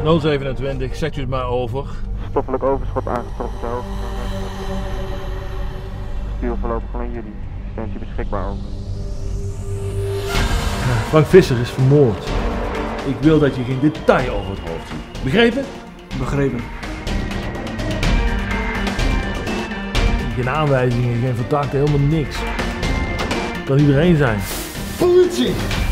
027, zet u het maar over. Stoffelijk overschot aangetroffen ter hoogte van stuur voorlopig alleen jullie. Extensie beschikbaar over. Frank Visser is vermoord. Ik wil dat je geen detail over het hoofd ziet. Begrepen? Begrepen. Geen aanwijzingen, geen verdachte, helemaal niks. Kan iedereen zijn. Politie!